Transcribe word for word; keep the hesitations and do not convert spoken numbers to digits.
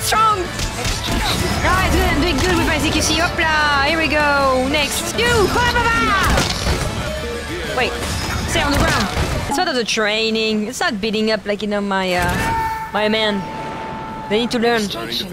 strong! Ah, it's good, I'm doing good with my C Q C. Hopla! Here we go! Next! You! Wait, stay on the ground. It's part of the training. It's not beating up like, you know, my, uh, my man. They need to learn.